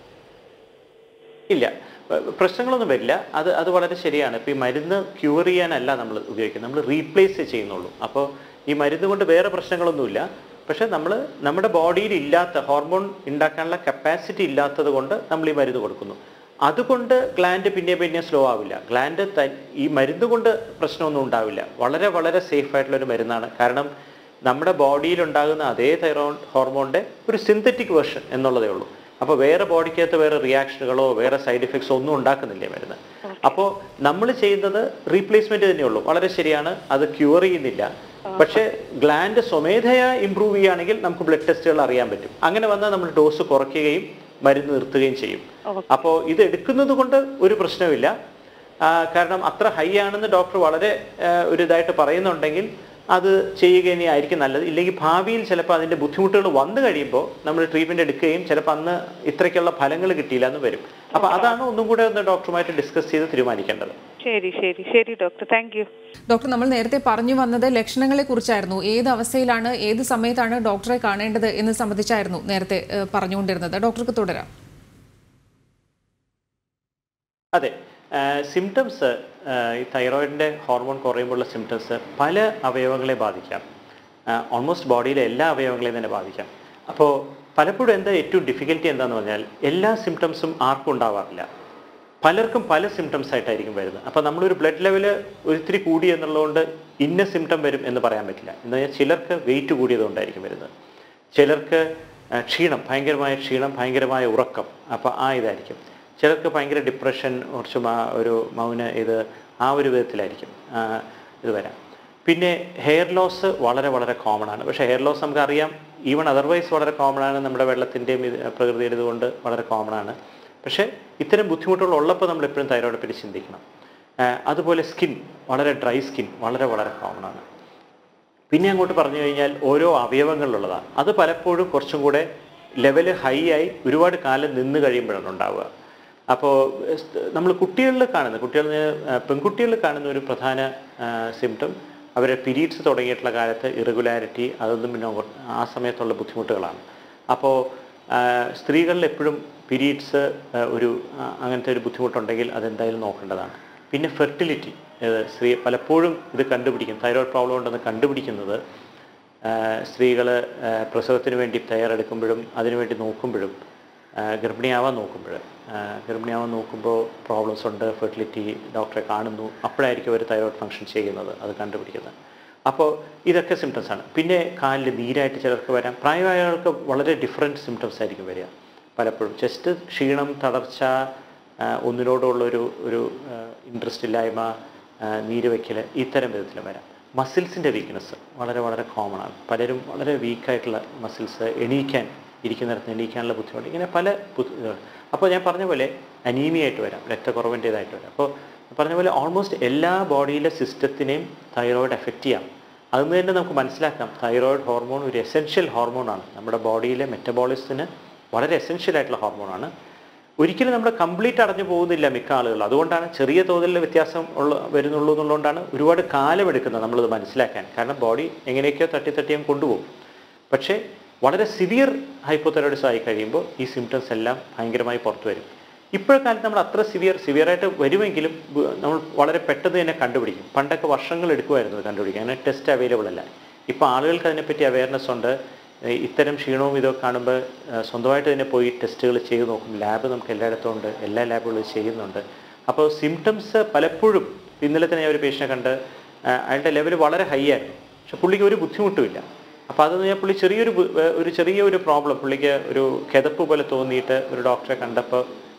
ഇല്ല, പ്രശ്നങ്ങളൊന്നും വരില്ല. അത് വളരെ ശരിയാണ്. ഇപ്പം ഈ മരുന്ന് ക്യൂർ ചെയ്യാനല്ല നമ്മൾ ഉപയോഗിക്കുന്നത്, നമ്മൾ റീപ്ലേസ് ചെയ്യുന്നുള്ളൂ. അപ്പോൾ ഈ മരുന്ന് കൊണ്ട് വേറെ പ്രശ്നങ്ങളൊന്നുമില്ല. പക്ഷെ നമ്മുടെ ബോഡിയിൽ ഇല്ലാത്ത ഹോർമോൺ ഉണ്ടാക്കാനുള്ള കപ്പാസിറ്റി ഇല്ലാത്തത് കൊണ്ട് നമ്മൾ ഈ മരുന്ന് കൊടുക്കുന്നു. അതുകൊണ്ട് ഗ്ലാൻഡ് പിന്നെ സ്ലോ ആവില്ല. ഗ്ലാൻഡ് ഈ മരുന്ന് കൊണ്ട് പ്രശ്നമൊന്നും ഉണ്ടാവില്ല. വളരെ വളരെ സേഫ് ആയിട്ടുള്ളൊരു മരുന്നാണ്. കാരണം നമ്മുടെ ബോഡിയിൽ ഉണ്ടാകുന്ന അതേ തൈറോയ്ഡ് ഹോർമോണിൻ്റെ ഒരു സിന്തറ്റിക് വേർഷൻ എന്നുള്ളതേ ഉള്ളൂ. അപ്പോൾ വേറെ ബോഡിക്കകത്ത് വേറെ റിയാക്ഷനുകളോ വേറെ സൈഡ് എഫക്ട്സോ ഒന്നും ഉണ്ടാക്കുന്നില്ലേ മരുന്ന്. അപ്പോൾ നമ്മൾ ചെയ്യുന്നത് റീപ്ലേസ്മെന്റ് തന്നെയുള്ളൂ. വളരെ ശരിയാണ്, അത് ക്യൂർ ചെയ്യുന്നില്ല. പക്ഷേ ഗ്ലാൻഡ് സ്വമേധയാ ഇംപ്രൂവ് ചെയ്യുകയാണെങ്കിൽ നമുക്ക് ബ്ലഡ് ടെസ്റ്റുകൾ അറിയാൻ പറ്റും. അങ്ങനെ വന്നാൽ നമ്മൾ ഡോസ് കുറയ്ക്കുകയും മരുന്ന് നിർത്തുകയും ചെയ്യും. അപ്പോൾ ഇത് എടുക്കുന്നത് കൊണ്ട് ഒരു പ്രശ്നമില്ല. കാരണം അത്ര ഹൈ ആണെന്ന് ഡോക്ടർ വളരെ ഒരു ഇതായിട്ട് പറയുന്നുണ്ടെങ്കിൽ അത് ചെയ്യുക തന്നെയായിരിക്കും നല്ലത്. ഇല്ലെങ്കിൽ ഭാവിയിൽ ചിലപ്പോൾ അതിൻ്റെ ബുദ്ധിമുട്ടുകൾ വന്നു കഴിയുമ്പോൾ നമ്മൾ ട്രീറ്റ്മെൻറ്റ് എടുക്കുകയും ചിലപ്പോൾ അന്ന് ഇത്രയ്ക്കുള്ള ഫലങ്ങൾ കിട്ടിയില്ല എന്ന് വരും. അപ്പോൾ അതാണ് ഒന്നും കൂടെ ഒന്ന് ഡോക്ടറുമായിട്ട് ഡിസ്കസ് ചെയ്ത് തീരുമാനിക്കേണ്ടത്. ശരി ശരി ശരി ഡോക്ടർ, താങ്ക് യു. ഡോക്ടർ, നമ്മൾ നേരത്തെ പറഞ്ഞു വന്നത് ലക്ഷണങ്ങളെ കുറിച്ചായിരുന്നു. ഏത് അവസ്ഥയിലാണ് ഏത് സമയത്താണ് ഡോക്ടറെ കാണേണ്ടത് എന്ന് സംബന്ധിച്ചായിരുന്നു നേരത്തെ പറഞ്ഞുകൊണ്ടിരുന്നത്. ഡോക്ടർക്ക് തുടരാം. അതെ, സിംറ്റംസ് ഈ തൈറോയിഡിൻ്റെ ഹോർമോൺ കുറയുമ്പോഴുള്ള സിംറ്റംസ് പല അവയവങ്ങളെ ബാധിക്കാം. ഓൾമോസ്റ്റ് ബോഡിയിലെ എല്ലാ അവയവങ്ങളെയും തന്നെ ബാധിക്കാം. അപ്പോൾ പലപ്പോഴും എന്താ ഏറ്റവും ഡിഫിക്കൽറ്റി എന്താണെന്ന് പറഞ്ഞാൽ എല്ലാ സിംറ്റംസും ആർക്കും ഉണ്ടാവാറില്ല. പലർക്കും പല സിംറ്റംസ് ആയിട്ടായിരിക്കും വരുന്നത്. അപ്പോൾ നമ്മളൊരു ബ്ലഡ് ലെവൽ ഒത്തിരി കൂടി എന്നുള്ളതുകൊണ്ട് ഇന്ന സിംറ്റം വരും എന്ന് പറയാൻ പറ്റില്ല. എന്ന് പറഞ്ഞാൽ ചിലർക്ക് വെയിറ്റ് കൂടിയതുകൊണ്ടായിരിക്കും വരുന്നത്, ചിലർക്ക് ക്ഷീണം, ഭയങ്കരമായ ക്ഷീണം, ഭയങ്കരമായ ഉറക്കം, അപ്പോൾ ഇതായിരിക്കും. ചിലർക്ക് ഭയങ്കര ഡിപ്രഷൻ, കുറച്ച് ഒരു ആ ഒരു വിധത്തിലായിരിക്കും ഇത് വരാം. പിന്നെ ഹെയർ ലോസ് വളരെ വളരെ കോമൺ ആണ്. പക്ഷേ ഹെയർ ലോസ് നമുക്കറിയാം, ഈവൺ അതർവൈസ് വളരെ കോമൺ ആണ്, നമ്മുടെ വെള്ളത്തിൻ്റെയും പ്രകൃതിയുടെ ഇതുകൊണ്ട് വളരെ കോമൺ ആണ്. പക്ഷേ ഇത്തരം ബുദ്ധിമുട്ടുകൾ ഉള്ളപ്പോൾ നമ്മൾ എപ്പോഴും തൈറോയിഡിനെ പറ്റി ചിന്തിക്കണം. അതുപോലെ സ്കിൻ, വളരെ ഡ്രൈ സ്കിൻ വളരെ വളരെ കോമൺ ആണ്. പിന്നെ അങ്ങോട്ട് പറഞ്ഞു കഴിഞ്ഞാൽ ഓരോ അവയവങ്ങളിലുള്ളതാണ്. അത് പലപ്പോഴും കുറച്ചും കൂടെ ലെവല് ഹൈ ആയി ഒരുപാട് കാലം നിന്ന് കഴിയുമ്പോഴാണ് ഉണ്ടാവുക. അപ്പോൾ നമ്മൾ പെൺകുട്ടികളിൽ കാണുന്ന ഒരു പ്രധാന സിംറ്റം അവരുടെ പീരീഡ്സ് തുടങ്ങിയിട്ടുള്ള കാലത്ത് ഇറഗുലാരിറ്റി, അതൊന്നും പിന്നെ ആ സമയത്തുള്ള ബുദ്ധിമുട്ടുകളാണ്. അപ്പോൾ സ്ത്രീകളിൽ എപ്പോഴും പീരീഡ്സ് അങ്ങനത്തെ ഒരു ബുദ്ധിമുട്ടുണ്ടെങ്കിൽ അതെന്തായാലും നോക്കേണ്ടതാണ്. പിന്നെ ഫെർട്ടിലിറ്റി, പലപ്പോഴും ഇത് കണ്ടുപിടിക്കും, തൈറോയ്ഡ് പ്രോബ്ലം ഉണ്ടെന്ന് കണ്ടുപിടിക്കുന്നത് സ്ത്രീകൾ പ്രസവത്തിന് വേണ്ടി തയ്യാറെടുക്കുമ്പോഴും അതിനുവേണ്ടി നോക്കുമ്പോഴും ഗർഭിണിയാവാൻ നോക്കുമ്പോൾ പ്രോബ്ലംസ് ഉണ്ട്, ഫെർട്ടിലിറ്റി ഡോക്ടറെ കാണുന്നു, അപ്പോഴായിരിക്കും അവർ തൈറോയ്ഡ് ഫങ്ഷൻ ചെയ്യുന്നത്, അത് കണ്ടുപിടിക്കുന്നത്. അപ്പോൾ ഇതൊക്കെ സിംറ്റംസ് ആണ്. പിന്നെ കാലിൽ നീരായിട്ട് ചിലർക്ക് വരാം. പ്രായമായവർക്ക് വളരെ ഡിഫറെൻറ്റ് സിംറ്റംസ് ആയിരിക്കും വരിക. പലപ്പോഴും ജസ്റ്റ് ക്ഷീണം, തളർച്ച, ഒന്നിനോടുള്ളൊരു ഇൻട്രസ്റ്റ് ഇല്ലായ്മ, നീര് വയ്ക്കൽ, ഇത്തരം വിധത്തിൽ വരാം. മസിൽസിൻ്റെ വീക്ക്നെസ് വളരെ വളരെ കോമൺ ആണ്. പലരും വളരെ വീക്കായിട്ടുള്ള മസിൽസ്, ഇരിക്കുന്നിടത്ത് എണീക്കാനുള്ള ബുദ്ധിമുട്ട്, ഇങ്ങനെ പല അപ്പോൾ ഞാൻ പറഞ്ഞ പോലെ അനീമിയായിട്ട് വരാം, രക്തക്കുറവിൻ്റേതായിട്ട് വരാം. അപ്പോൾ പറഞ്ഞ പോലെ ഓൾമോസ്റ്റ് എല്ലാ ബോഡിയിലെ സിസ്റ്റത്തിനെയും തൈറോയിഡ് എഫക്റ്റ് ചെയ്യാം. അതിന് തന്നെ നമുക്ക് മനസ്സിലാക്കാം, തൈറോയിഡ് ഹോർമോൺ ഒരു എസെൻഷ്യൽ ഹോർമോണാണ്, നമ്മുടെ ബോഡിയിലെ മെറ്റബോളിസത്തിന് വളരെ എസെൻഷ്യൽ ആയിട്ടുള്ള ഹോർമോണാണ്. ഒരിക്കലും നമ്മൾ കംപ്ലീറ്റ് അടഞ്ഞു പോകുന്നില്ല മിക്ക ആളുകൾ. അതുകൊണ്ടാണ് ചെറിയ തോതിലുള്ള വ്യത്യാസം വരുന്നുള്ളൂ എന്നുള്ളതുകൊണ്ടാണ് ഒരുപാട് കാലം എടുക്കുന്നത് നമ്മളിത് മനസ്സിലാക്കാൻ. കാരണം ബോഡി എങ്ങനെയൊക്കെയോ തട്ടിയും കൊണ്ടുപോകും. പക്ഷേ വളരെ സിവിയർ ഹൈപ്പോതൈറോയിഡിസം ആയി കഴിയുമ്പോൾ ഈ സിംറ്റംസ് എല്ലാം ഭയങ്കരമായി പുറത്തു വരും. ഇപ്പോഴക്കാലത്ത് നമ്മൾ അത്ര സിവിയറായിട്ട് വരുമെങ്കിലും നമ്മൾ വളരെ പെട്ടെന്ന് തന്നെ കണ്ടുപിടിക്കും. പണ്ടൊക്കെ വർഷങ്ങൾ എടുക്കുമായിരുന്നു കണ്ടുപിടിക്കാൻ, അങ്ങനെ ടെസ്റ്റ് അവൈലബിൾ അല്ല. ഇപ്പോൾ ആളുകൾക്ക് അതിനെപ്പറ്റി അവയർനെസ് ഉണ്ട്. ഇത്തരം ക്ഷീണവും ഇതൊക്കെ കാണുമ്പോൾ സ്വന്തമായിട്ട് തന്നെ പോയി ടെസ്റ്റുകൾ ചെയ്ത് നോക്കും. ലാബ് നമുക്ക് എല്ലായിടത്തും ഉണ്ട്, എല്ലാ ലാബുകളും ചെയ്യുന്നുണ്ട്. അപ്പോൾ സിംറ്റംസ് പലപ്പോഴും, ഇന്നലെ തന്നെ ഒരു പേഷ്യനെ കണ്ട്, അയാളുടെ ലെവൽ വളരെ ഹൈ ആയിരുന്നു, പക്ഷെ പുള്ളിക്ക് ഒരു ബുദ്ധിമുട്ടുമില്ല. അപ്പോൾ അതെന്ന് പറഞ്ഞാൽ പുള്ളി ചെറിയൊരു പ്രോബ്ലം, പുള്ളിക്ക് ഒരു കിതപ്പ് പോലെ തോന്നിയിട്ട് ഒരു ഡോക്ടറെ കണ്ടപ്പോൾ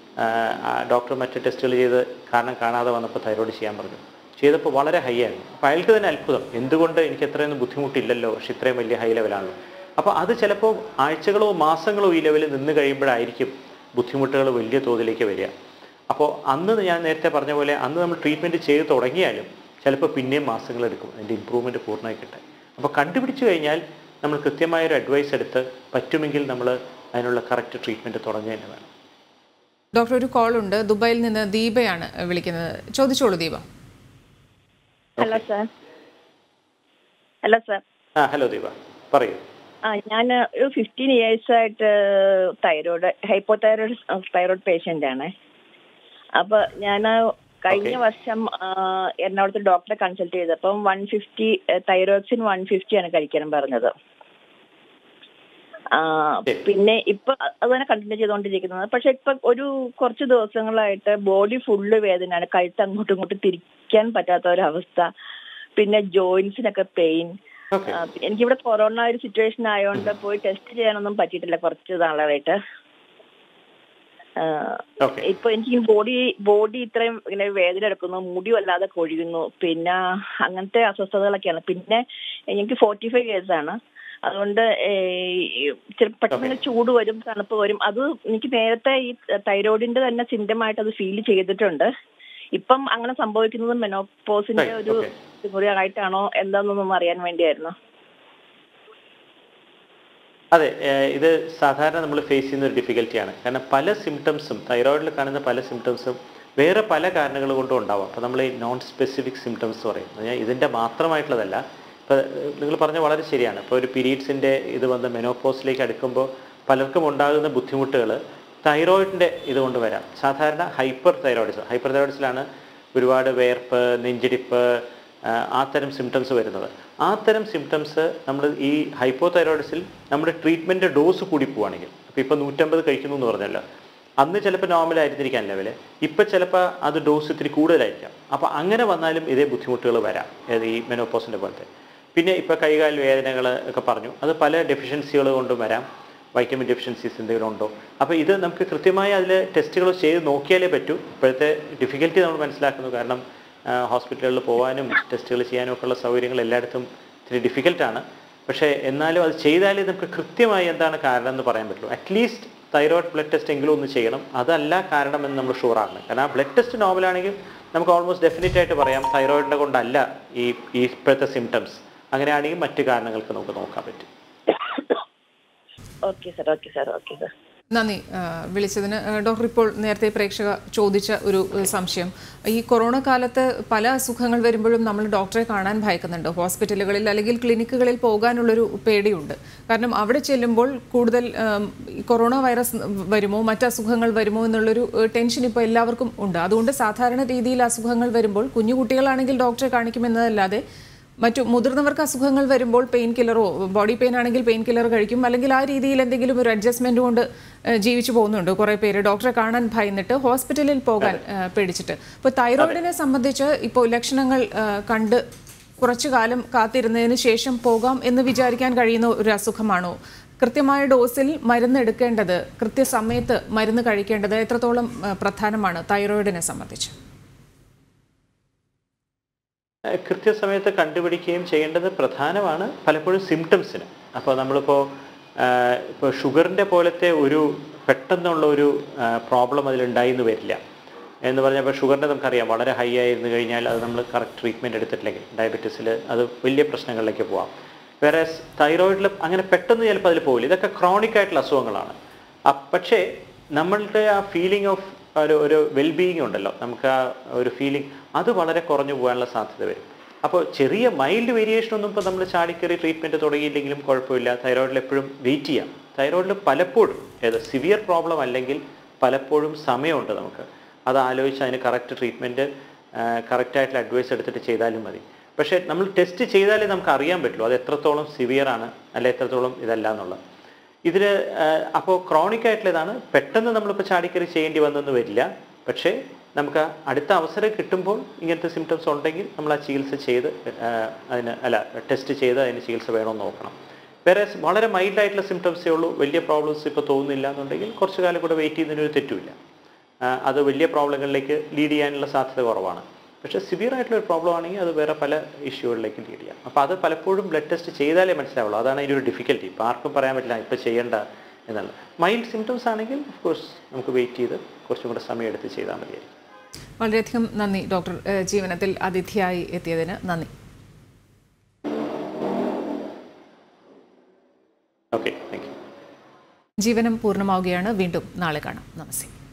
ഡോക്ടർ മറ്റ് ടെസ്റ്റുകൾ ചെയ്ത് കാരണം കാണാതെ വന്നപ്പോൾ തൈറോയ്ഡ് ചെയ്യാൻ പറഞ്ഞു. ചെയ്തപ്പോൾ വളരെ ഹൈ ആയിരുന്നു. അപ്പോൾ അയാൾക്ക് തന്നെ അത്ഭുതം, എന്തുകൊണ്ട് എനിക്ക് എത്രയൊന്നും ബുദ്ധിമുട്ടില്ലല്ലോ, പക്ഷെ ഇത്രയും വലിയ ഹൈ ലെവലാണല്ലോ. അപ്പോൾ അത് ചിലപ്പോൾ ആഴ്ചകളോ മാസങ്ങളോ ഈ ലെവലിൽ നിന്ന് കഴിയുമ്പോഴായിരിക്കും ബുദ്ധിമുട്ടുകൾ വലിയ തോതിലേക്ക് വരിക. അപ്പോൾ അന്ന് ഞാൻ നേരത്തെ പറഞ്ഞ പോലെ അന്ന് നമ്മൾ ട്രീറ്റ്മെൻറ്റ് ചെയ്ത് തുടങ്ങിയാലും ചിലപ്പോൾ പിന്നെയും മാസങ്ങളെടുക്കും അതിൻ്റെ ഇമ്പ്രൂവ്മെൻറ്റ് പൂർണ്ണമായി കിട്ടാൻ. അപ്പോൾ കണ്ടുപിടിച്ചു കഴിഞ്ഞാൽ നമ്മൾ കൃത്യമായൊരു അഡ്വൈസ് എടുത്ത് പറ്റുമെങ്കിൽ നമ്മൾ അതിനുള്ള കറക്റ്റ് ട്രീറ്റ്മെൻറ്റ് തുടങ്ങുക തന്നെ വേണം. ഡോക്ടർ, ഒരു കോൾ ഉണ്ട്. ദുബായിൽ നിന്ന് ദീപയാണ് വിളിക്കുന്നത്. ചോദിച്ചോളൂ Deepa. Hello sir. Hello Deepa, പറയൂ. ഞാൻ ഒരു 15 years ആയിട്ട് തൈറോയ്ഡ് പേഷ്യൻ്റ് ആണ്. അപ്പോൾ ഞാൻ കഴിഞ്ഞ വർഷം എറണാകുളത്ത് ഡോക്ടറെ കൺസൾട്ട് ചെയ്തപ്പം 150 തൈറോക്സിൻ 150 ആണ് കഴിക്കണം പറഞ്ഞത്. പിന്നെ ഇപ്പൊ അത് തന്നെ കണ്ടിന്യൂ ചെയ്തുകൊണ്ടിരിക്കുന്നത്. പക്ഷെ ഇപ്പൊ കുറച്ച് ദിവസങ്ങളായിട്ട് ബോഡി ഫുള്ള് വേദനയാണ്, കഴുത്ത് അങ്ങോട്ടും ഇങ്ങോട്ടും തിരിക്കാൻ പറ്റാത്ത ഒരവസ്ഥ, പിന്നെ ജോയിന്റ്സിനൊക്കെ പെയിൻ. എനിക്കിവിടെ കൊറോണ ഒരു സിറ്റുവേഷൻ ആയതുകൊണ്ട് പോയി ടെസ്റ്റ് ചെയ്യാനൊന്നും പറ്റിയിട്ടില്ല കുറച്ച് നാളായിട്ട്. ഇപ്പൊ എനിക്ക് ബോഡി ഇത്രയും ഇങ്ങനെ വേദന എടുക്കുന്നു, മുടി വല്ലാതെ കൊഴിയുന്നു, പിന്നെ അങ്ങനത്തെ അസ്വസ്ഥതകളൊക്കെയാണ്. പിന്നെ എനിക്ക് 45 years ആണ്. അതുകൊണ്ട് പെട്ടെന്ന് ചൂട് വരും, തണുപ്പ് വരും. അത് എനിക്ക് നേരത്തെ ഈ തൈറോയിഡിന്റെ തന്നെ സിംറ്റമായിട്ട് അത് ഫീൽ ചെയ്തിട്ടുണ്ട്. ഇപ്പം അങ്ങനെ സംഭവിക്കുന്നത് മെനോപോസിന്റെ ഒരു ആയിട്ടാണോ എന്താണെന്നൊന്നും അറിയാൻ വേണ്ടിയായിരുന്നു. അതെ, ഇത് സാധാരണ നമ്മൾ ഫേസ് ചെയ്യുന്ന ഒരു ഡിഫിക്കൽറ്റിയാണ്. കാരണം പല സിംറ്റംസും, തൈറോയിഡിൽ കാണുന്ന പല സിംറ്റംസും വേറെ പല കാരണങ്ങൾ കൊണ്ടും ഉണ്ടാവാം. അപ്പോൾ നമ്മൾ ഈ നോൺ സ്പെസിഫിക് സിംറ്റംസ് പറയും. ഇതിൻ്റെ മാത്രമായിട്ടുള്ളതല്ല. ഇപ്പോൾ നിങ്ങൾ പറഞ്ഞ വളരെ ശരിയാണ്. ഇപ്പോൾ ഒരു പീരീഡ്സിൻ്റെ ഇത് വന്ന് മെനോപോസിലേക്ക് അടുക്കുമ്പോൾ പലർക്കും ഉണ്ടാകുന്ന ബുദ്ധിമുട്ടുകൾ തൈറോയിഡിൻ്റെ ഇതുകൊണ്ട് വരാം. സാധാരണ ഹൈപ്പർ തൈറോയിഡിസിലാണ് ഒരുപാട് വേർപ്പ്, നെഞ്ചിടിപ്പ്, അത്തരം സിംറ്റംസ് വരുന്നത്. അത്തരം സിംറ്റംസ് നമ്മൾ ഈ ഹൈപ്പോ തൈറോയിഡിസിൽ നമ്മുടെ ട്രീറ്റ്മെൻറ്റ് ഡോസ് കൂടി പോവുകയാണെങ്കിൽ, അപ്പോൾ ഇപ്പോൾ 150 കഴിക്കുന്നു എന്ന് പറഞ്ഞല്ലോ, അന്ന് ചിലപ്പോൾ നോർമലായിരുന്നിരിക്കാൻ ലെവല്, ഇപ്പം ചിലപ്പോൾ അത് ഡോസ് ഇത്തിരി കൂടുതലായിരിക്കാം. അപ്പോൾ അങ്ങനെ വന്നാലും ഇതേ ബുദ്ധിമുട്ടുകൾ വരാം, ഈ മെനോപോസിൻ്റെ പോലത്തെ. പിന്നെ ഇപ്പോൾ കൈകാൽ വേദനകൾ ഒക്കെ പറഞ്ഞു, അത് പല ഡെഫിഷ്യൻസികൾ കൊണ്ടും വരാം. വൈറ്റമിൻ ഡെഫിഷ്യൻസീസ് എന്തെങ്കിലും ഉണ്ടോ? അപ്പോൾ ഇത് നമുക്ക് കൃത്യമായി അതിൽ ടെസ്റ്റുകൾ ചെയ്ത് നോക്കിയാലേ പറ്റൂ. ഇപ്പോഴത്തെ ഡിഫിക്കൽറ്റി നമ്മൾ മനസ്സിലാക്കുന്നു. കാരണം ഹോസ്പിറ്റലുകളിൽ പോകാനും ടെസ്റ്റുകൾ ചെയ്യാനും ഒക്കെ ഉള്ള സൗകര്യങ്ങൾ എല്ലായിടത്തും ഇത്തിരി ഡിഫിക്കൽട്ടാണ്. പക്ഷേ എന്നാലും അത് ചെയ്താലേ നമുക്ക് കൃത്യമായി എന്താണ് കാരണം എന്ന് പറയാൻ പറ്റുള്ളൂ. അറ്റ്ലീസ്റ്റ് തൈറോയിഡ് ബ്ലഡ് ടെസ്റ്റ് എങ്കിലും ഒന്ന് ചെയ്യണം. അതല്ല കാരണമെന്ന് നമ്മൾ ഷുവറാണ്. കാരണം ആ ബ്ലഡ് ടെസ്റ്റ് നോർമലാണെങ്കിൽ നമുക്ക് ഓൾമോസ്റ്റ് ഡെഫിനറ്റ് ആയിട്ട് പറയാം തൈറോയിഡിനെ കൊണ്ടല്ല ഈ ഇപ്പോഴത്തെ സിംറ്റംസ്. അങ്ങനെയാണെങ്കിൽ മറ്റു കാരണങ്ങൾക്ക് നമുക്ക് നോക്കാൻ പറ്റും. Okay sir. നന്ദി വിളിച്ചതിന്. ഡോക്ടർ, ഇപ്പോൾ നേരത്തെ പ്രേക്ഷക ചോദിച്ച ഒരു സംശയം, ഈ കൊറോണ കാലത്ത് പല അസുഖങ്ങൾ വരുമ്പോഴും നമ്മൾ ഡോക്ടറെ കാണാൻ ഭയക്കുന്നുണ്ട്. ഹോസ്പിറ്റലുകളിൽ അല്ലെങ്കിൽ ക്ലിനിക്കുകളിൽ പോകാനുള്ളൊരു പേടിയുണ്ട്. കാരണം അവിടെ ചെല്ലുമ്പോൾ കൂടുതൽ കൊറോണ വൈറസ് വരുമോ, മറ്റ് അസുഖങ്ങൾ വരുമോ എന്നുള്ളൊരു ടെൻഷൻ ഇപ്പോൾ എല്ലാവർക്കും ഉണ്ട്. അതുകൊണ്ട് സാധാരണ രീതിയിൽ അസുഖങ്ങൾ വരുമ്പോൾ കുഞ്ഞു കുട്ടികളാണെങ്കിൽ ഡോക്ടറെ കാണിക്കുമെന്നതല്ലാതെ മറ്റു മുതിർന്നവർക്ക് അസുഖങ്ങൾ വരുമ്പോൾ പെയിൻ കില്ലറോ, ബോഡി പെയിൻ ആണെങ്കിൽ പെയിൻ കില്ലർ കഴിക്കും, അല്ലെങ്കിൽ ആ രീതിയിൽ എന്തെങ്കിലും ഒരു അഡ്ജസ്റ്റ്മെന്റ് കൊണ്ട് ജീവിച്ചു പോകുന്നുണ്ട് കുറേ പേര്, ഡോക്ടറെ കാണാൻ ഭയന്നിട്ട് ഹോസ്പിറ്റലിൽ പോകാൻ പേടിച്ചിട്ട്. ഇപ്പോൾ തൈറോയിഡിനെ സംബന്ധിച്ച് ഇപ്പോൾ ലക്ഷണങ്ങൾ കണ്ട് കുറച്ചു കാലം കാത്തിരുന്നതിന് ശേഷം പോകാം എന്ന് വിചാരിക്കാൻ കഴിയുന്ന ഒരു അസുഖമാണോ? കൃത്യമായ ഡോസിൽ മരുന്ന് എടുക്കേണ്ടത്, കൃത്യസമയത്ത് മരുന്ന് കഴിക്കേണ്ടത് എത്രത്തോളം പ്രധാനമാണ് തൈറോയിഡിനെ സംബന്ധിച്ച്? കൃത്യസമയത്ത് കണ്ടുപിടിക്കുകയും ചെയ്യേണ്ടത് പ്രധാനമാണ് പലപ്പോഴും സിംറ്റംസിന്. അപ്പോൾ നമ്മളിപ്പോൾ ഷുഗറിൻ്റെ പോലത്തെ ഒരു പെട്ടെന്നുള്ള ഒരു പ്രോബ്ലം അതിലുണ്ടായി എന്ന് വരില്ല. എന്ന് പറഞ്ഞപ്പോൾ ഷുഗറിൻ്റെ നമുക്കറിയാം വളരെ ഹൈ ആയിരുന്നു കഴിഞ്ഞാൽ അത് നമ്മൾ കറക്റ്റ് ട്രീറ്റ്മെൻറ്റ് എടുത്തിട്ടില്ലെങ്കിൽ ഡയബറ്റീസിൽ അത് വലിയ പ്രശ്നങ്ങളിലേക്ക് പോകാം. വേറെ തൈറോയിഡിൽ അങ്ങനെ പെട്ടെന്ന് ചിലപ്പോൾ അതിൽ പോകില്ല. ഇതൊക്കെ ക്രോണിക് ആയിട്ടുള്ള അസുഖങ്ങളാണ്. പക്ഷേ നമ്മളുടെ ആ ഫീലിംഗ് ഓഫ് ഒരു വെൽബീയിങ് ഉണ്ടല്ലോ, നമുക്ക് ആ ഒരു ഫീലിംഗ് അത് വളരെ കുറഞ്ഞു പോകാനുള്ള സാധ്യത വരും. അപ്പോൾ ചെറിയ മൈൽഡ് വേരിയേഷനൊന്നും ഇപ്പോൾ നമ്മൾ ചാടിക്കറി ട്രീറ്റ്മെൻറ്റ് തുടങ്ങിയില്ലെങ്കിലും കുഴപ്പമില്ല. തൈറോയിഡിൽ എപ്പോഴും വെയിറ്റ് ചെയ്യാം. തൈറോയിഡിൽ പലപ്പോഴും സിവിയർ പ്രോബ്ലം അല്ലെങ്കിൽ പലപ്പോഴും സമയമുണ്ട്. നമുക്ക് അത് ആലോചിച്ച് അതിന് കറക്റ്റ് ട്രീറ്റ്മെൻറ്റ് കറക്റ്റായിട്ടുള്ള അഡ്വൈസ് എടുത്തിട്ട് ചെയ്താലും മതി. പക്ഷേ നമ്മൾ ടെസ്റ്റ് ചെയ്താലേ നമുക്ക് അറിയാൻ പറ്റുള്ളൂ അത് എത്രത്തോളം സിവിയറാണ് അല്ലെ എത്രത്തോളം ഇതല്ല എന്നുള്ളത്. ഇതിൽ അപ്പോൾ ക്രോണിക് ആയിട്ടുള്ള ഇതാണ്. പെട്ടെന്ന് നമ്മളിപ്പോൾ ചാടിക്കറി ചെയ്യേണ്ടി വന്നെന്ന് വരില്ല. പക്ഷേ നമുക്ക് അടുത്ത അവസരം കിട്ടുമ്പോൾ ഇങ്ങനത്തെ സിംറ്റംസ് ഉണ്ടെങ്കിൽ നമ്മൾ ആ ചികിത്സ ചെയ്ത് ടെസ്റ്റ് ചെയ്ത് അതിന് ചികിത്സ വേണമെന്ന് നോക്കണം. വേറെ വളരെ മൈൽഡായിട്ടുള്ള സിംറ്റംസേ ഉള്ളൂ, വലിയ പ്രോബ്ലംസ് ഇപ്പോൾ തോന്നുന്നില്ല എന്നുണ്ടെങ്കിൽ കുറച്ച് കാലം കൂടെ വെയിറ്റ് ചെയ്യുന്നതിനൊരു തെറ്റുമില്ല. അത് വലിയ പ്രോബ്ലങ്ങളിലേക്ക് ലീഡ് ചെയ്യാനുള്ള സാധ്യത കുറവാണ്. പക്ഷേ സിവിയർ ആയിട്ടുള്ള ഒരു പ്രോബ്ലം ആണെങ്കിൽ അത് വേറെ പല ഇഷ്യൂകളിലേക്ക് ലീഡ് ചെയ്യാം. അപ്പോൾ അത് പലപ്പോഴും ബ്ലഡ് ടെസ്റ്റ് ചെയ്താലേ മനസ്സിലാവുള്ളൂ. അതാണ് അതിൻ്റെ ഒരു ഡിഫിക്കൽറ്റി. ഇപ്പോൾ ആർക്കും പറയാൻ പറ്റില്ല ഇപ്പോൾ ചെയ്യേണ്ട എന്നല്ല. മൈൽഡ് സിംറ്റംസ് ആണെങ്കിൽ ഓഫ് കോഴ്സ് നമുക്ക് വെയിറ്റ് ചെയ്ത് കുറച്ചും കൂടെ സമയം എടുത്ത് ചെയ്താൽ മതിയായിരിക്കും. വളരെയധികം നന്ദി ഡോക്ടർ. ജീവനത്തിൽ അതിഥിയായി എത്തിയതിന് നന്ദി. Okay, thank you. ജീവനം പൂർണ്ണമാവുകയാണ്. വീണ്ടും നാളെ കാണാം. നമസ്തേ.